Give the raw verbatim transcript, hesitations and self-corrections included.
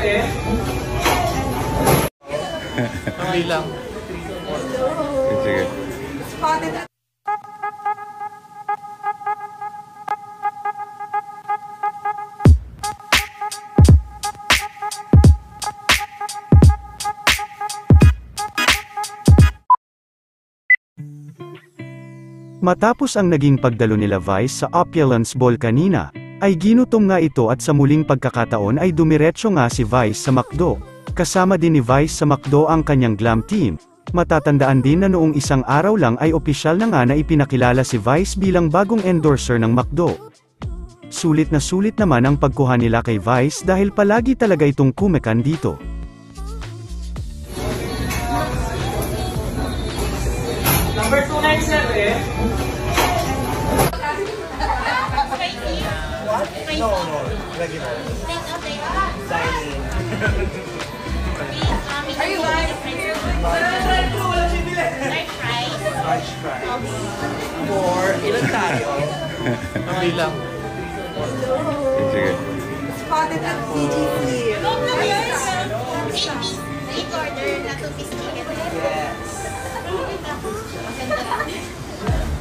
eh. Hindi lang. Sige. Matapos ang naging pagdalo nila Vice sa Opulence Ball kanina, ay ginutom nga ito at sa muling pagkakataon ay dumiretso nga si Vice sa McDo. Kasama din ni Vice sa McDo ang kanyang glam team. Matatandaan din na noong isang araw lang ay opisyal na nga na ipinakilala si Vice bilang bagong endorser ng McDo. Sulit na sulit naman ang pagkuha nila kay Vice dahil palagi talaga itong kumekan dito. Number two nine seven eh. No, no, regular. Dining. Are you guys? French fries. More. Ilan tayo? Hindi lang. Sige. Spotted at C G C. Eight order na two-piece chicken. Yes. Maganda lang.